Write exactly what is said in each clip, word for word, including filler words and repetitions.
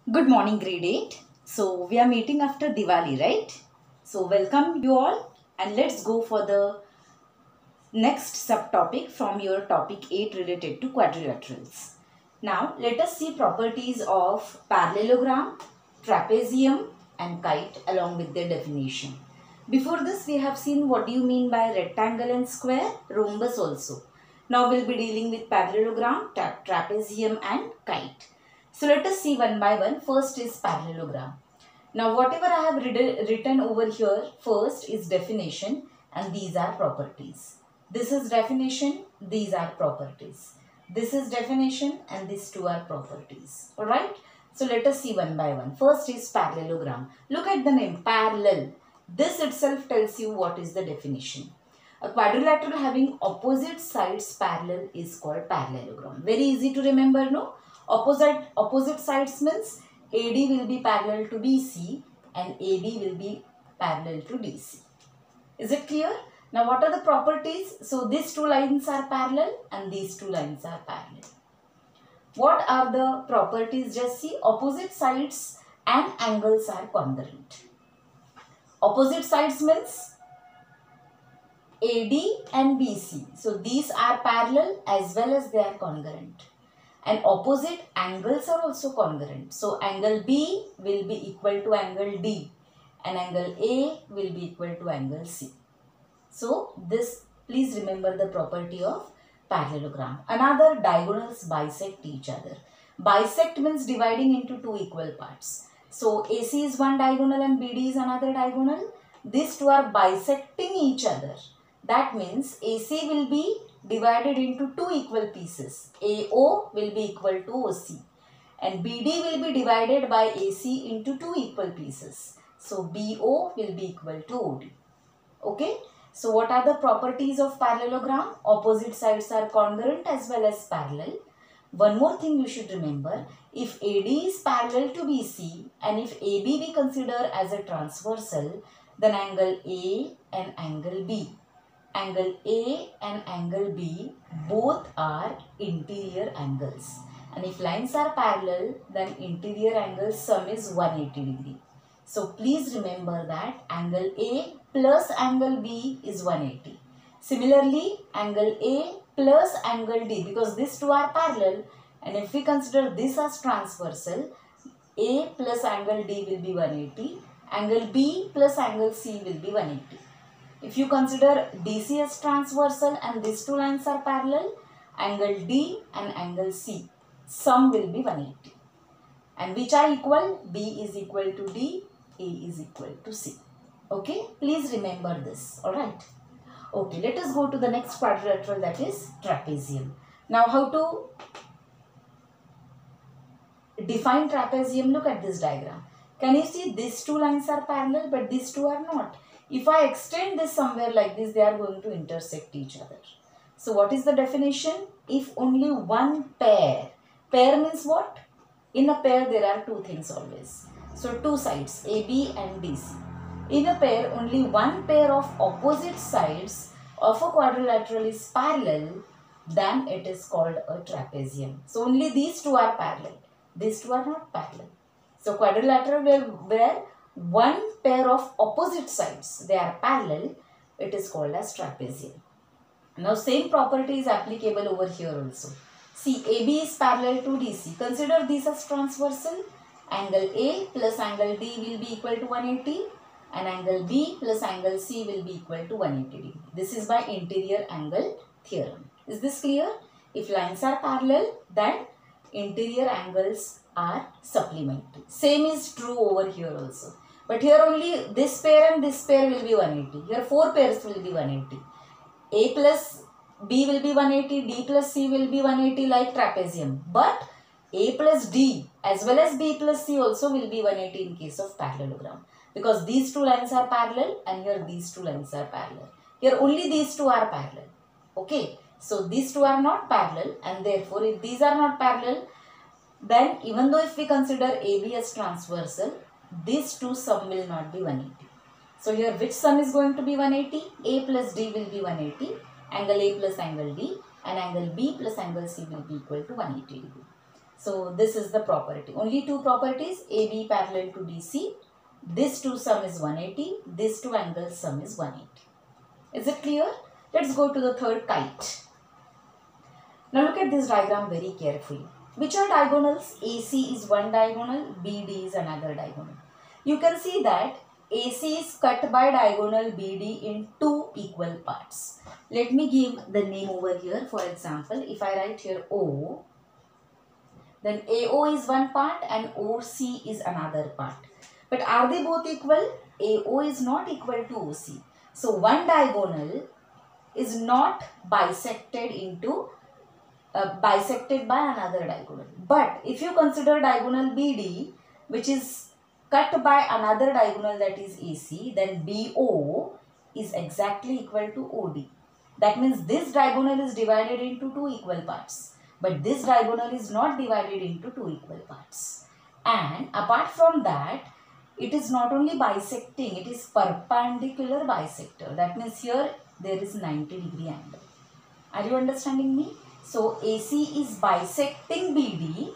Good morning, grade eight. So, we are meeting after Diwali, right? So, welcome you all and let's go for the next subtopic from your topic eight related to quadrilaterals. Now, let us see properties of parallelogram, trapezium and kite along with their definition. Before this, we have seen what do you mean by rectangle and square, rhombus also. Now, we will be dealing with parallelogram, tra trapezium and kite. So, let us see one by one. First is parallelogram. Now, whatever I have written over here, first is definition and these are properties. This is definition, these are properties. This is definition and these two are properties. Alright. So, let us see one by one. First is parallelogram. Look at the name, parallel. This itself tells you what is the definition. A quadrilateral having opposite sides parallel is called parallelogram. Very easy to remember, no? Opposite, opposite sides means A D will be parallel to B C and A B will be parallel to D C. Is it clear? Now what are the properties? So these two lines are parallel and these two lines are parallel. What are the properties? Just see, opposite sides and angles are congruent. Opposite sides means A D and B C. So these are parallel as well as they are congruent. And opposite angles are also congruent. So angle B will be equal to angle D and angle A will be equal to angle C. So this, please remember the property of parallelogram. Another, diagonals bisect each other. Bisect means dividing into two equal parts. So A C is one diagonal and B D is another diagonal. These two are bisecting each other. That means A C will be divided into two equal pieces. A O will be equal to O C and B D will be divided by A C into two equal pieces. So B O will be equal to O D. Okay. So what are the properties of parallelogram? Opposite sides are congruent as well as parallel. One more thing you should remember, if A D is parallel to B C and if A B we consider as a transversal, then angle A and angle B. Angle A and angle B both are interior angles. And if lines are parallel, then interior angle sum is one hundred eighty degree. So please remember that angle A plus angle B is one hundred eighty. Similarly, angle A plus angle D, because these two are parallel, and if we consider this as transversal, A plus angle D will be one hundred eighty. Angle B plus angle C will be one hundred eighty. If you consider D C as transversal and these two lines are parallel, angle D and angle C, sum will be one hundred eighty. And which are equal? B is equal to D, A is equal to C. Okay, please remember this. Alright. Okay, let us go to the next quadrilateral, that is trapezium. Now how to define trapezium? Look at this diagram. Can you see these two lines are parallel but these two are not? If I extend this somewhere like this, they are going to intersect each other. So what is the definition? If only one pair, pair means what? In a pair there are two things always. So two sides, A B and D C. In a pair, only one pair of opposite sides of a quadrilateral is parallel, then it is called a trapezium. So only these two are parallel. These two are not parallel. So quadrilateral where, where one pair of opposite sides, they are parallel, it is called as trapezium. Now same property is applicable over here also. See, A B is parallel to D C. Consider this as transversal. Angle A plus angle D will be equal to one hundred eighty and angle B plus angle C will be equal to one hundred eighty degree. This is by interior angle theorem. Is this clear? If lines are parallel, then interior angles are supplementary. Same is true over here also. But here only this pair and this pair will be one hundred eighty. Here four pairs will be one hundred eighty. A plus B will be one hundred eighty, D plus C will be one hundred eighty like trapezium. But A plus D as well as B plus C also will be one hundred eighty in case of parallelogram. Because these two lines are parallel and here these two lines are parallel. Here only these two are parallel. Okay. So these two are not parallel and therefore if these are not parallel, then even though if we consider A B as transversal, these two sum will not be one hundred eighty. So here which sum is going to be one hundred eighty? A plus D will be one hundred eighty, angle A plus angle D, and angle B plus angle C will be equal to one hundred eighty degree. So this is the property. Only two properties, A B parallel to D C. This two sum is one eighty. This two angle sum is one eighty. Is it clear? Let's go to the third, kite. Now look at this diagram very carefully. Which are diagonals? A C is one diagonal, B D is another diagonal. You can see that A C is cut by diagonal B D in two equal parts. Let me give the name over here. For example, if I write here O, then A O is one part and O C is another part. But are they both equal? A O is not equal to O C. So one diagonal is not bisected into uh, bisected by another diagonal. But if you consider diagonal B D, which is cut by another diagonal, that is A C, then B O is exactly equal to O D. That means this diagonal is divided into two equal parts. But this diagonal is not divided into two equal parts. And apart from that, it is not only bisecting, it is perpendicular bisector. That means here there is ninety degree angle. Are you understanding me? So A C is bisecting B D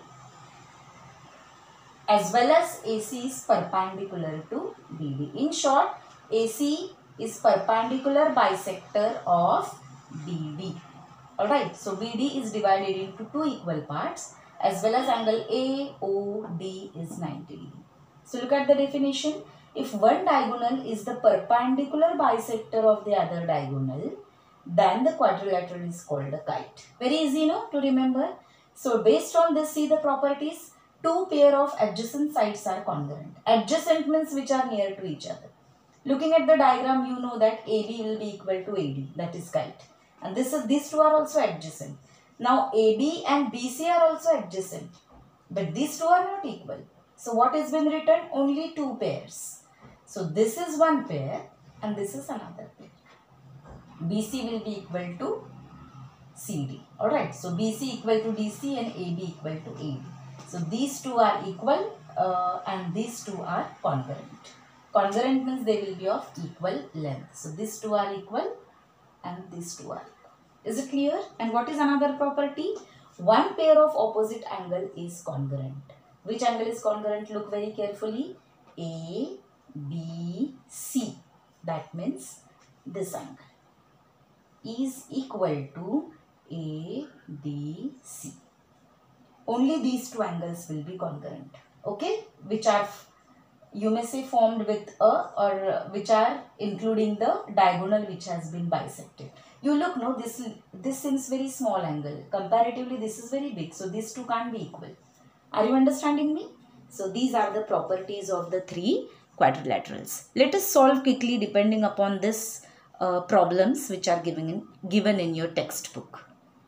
as well as A C is perpendicular to B D. In short, A C is perpendicular bisector of B D. Alright, so B D is divided into two equal parts as well as angle A O D is ninety degree. So look at the definition. If one diagonal is the perpendicular bisector of the other diagonal, then the quadrilateral is called a kite. Very easy, no, to remember. So based on this, see the properties. Two pair of adjacent sides are congruent. Adjacent means which are near to each other. Looking at the diagram, you know that A B will be equal to A D, that is kite. And this is, these two are also adjacent. Now A B and B C are also adjacent. But these two are not equal. So what has been written? Only two pairs. So this is one pair and this is another pair. B C will be equal to C D. Alright. So B C equal to D C and A B equal to A D. So these two are equal uh, and these two are congruent. Congruent means they will be of equal length. So these two are equal and these two are equal. Is it clear? And what is another property? One pair of opposite angle is congruent. Which angle is congruent? Look very carefully. A, B, C. That means this angle is equal to A, B, C. Only these two angles will be congruent. Okay? Which are, you may say, formed with a, or which are including the diagonal which has been bisected. You look, no, this, this seems very small angle. Comparatively, this is very big. So these two can't be equal. Are you understanding me? So these are the properties of the three quadrilaterals. Let us solve quickly depending upon this uh, problems which are given in, given in your textbook.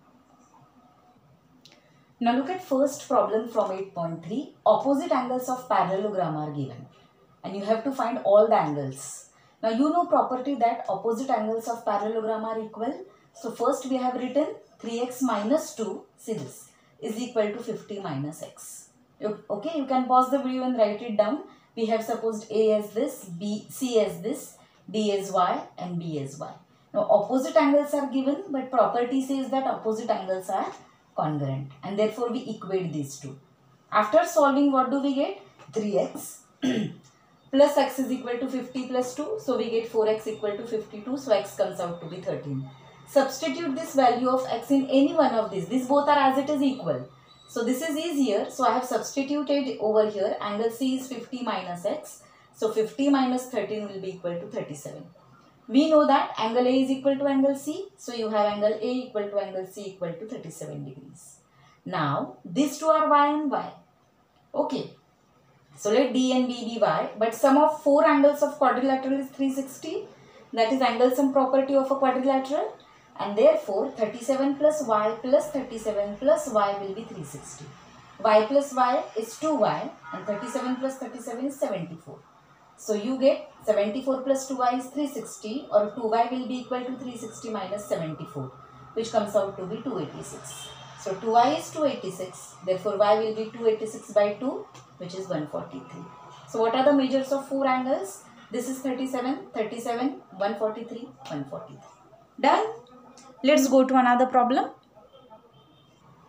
Now look at first problem from eight point three. Opposite angles of parallelogram are given. And you have to find all the angles. Now you know property that opposite angles of parallelogram are equal. So first we have written three x minus two. See this. Is equal to fifty minus x. Okay, you can pause the video and write it down. We have supposed A as this, B, C as this, D as y and B as y. Now opposite angles are given, but property says that opposite angles are congruent and therefore we equate these two. After solving, what do we get? three x plus x is equal to fifty plus two. So we get four x equal to fifty-two. So x comes out to be thirteen. Substitute this value of x in any one of these. These both are as it is equal. So this is easier. So I have substituted over here. Angle C is fifty minus x. So fifty minus thirteen will be equal to thirty-seven. We know that angle A is equal to angle C. So you have angle A equal to angle C equal to thirty-seven degrees. Now these two are y and y. Okay. So let D and B be y. But sum of four angles of quadrilateral is three hundred sixty. That is angle sum property of a quadrilateral. And therefore thirty-seven plus y plus thirty-seven plus y will be three hundred sixty. Y plus y is two y and thirty-seven plus thirty-seven is seventy-four. So you get seventy-four plus two y is three hundred sixty, or two y will be equal to three hundred sixty minus seventy-four, which comes out to be two hundred eighty-six. So two y is two hundred eighty-six. Therefore y will be two hundred eighty-six by two, which is one hundred forty-three. So what are the measures of four angles? This is thirty-seven, thirty-seven, one hundred forty-three, one hundred forty-three. Done? Let's go to another problem.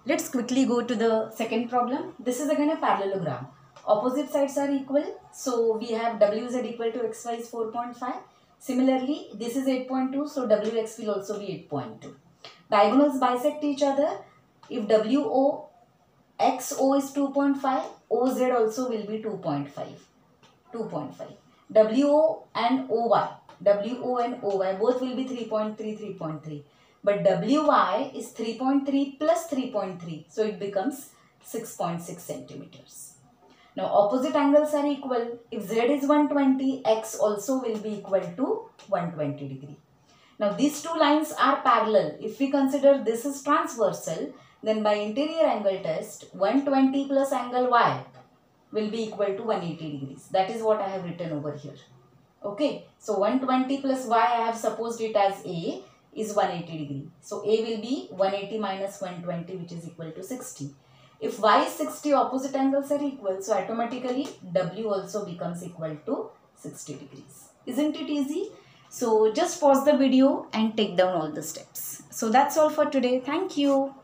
Let's quickly go to the second problem. This is again a parallelogram. Opposite sides are equal. So we have W Z equal to X Y is four point five. Similarly, this is eight point two. So W X will also be eight point two. Diagonals bisect each other. If W O X O is two point five, O Z also will be two point five. two point five. W O and O Y. W O and O Y both will be three point three, three point three. But W Y is three point three plus three point three. So it becomes six point six centimeters. Now opposite angles are equal. If Z is one hundred twenty, X also will be equal to one hundred twenty degree. Now these two lines are parallel. If we consider this is transversal, then by interior angle test, one hundred twenty plus angle Y will be equal to one hundred eighty degrees. That is what I have written over here. Okay. So one hundred twenty plus Y, I have supposed it as A, is one hundred eighty degree. So A will be one hundred eighty minus one hundred twenty, which is equal to sixty. If Y is sixty, opposite angles are equal. So automatically W also becomes equal to sixty degrees. Isn't it easy? So just pause the video and take down all the steps. So that's all for today. Thank you.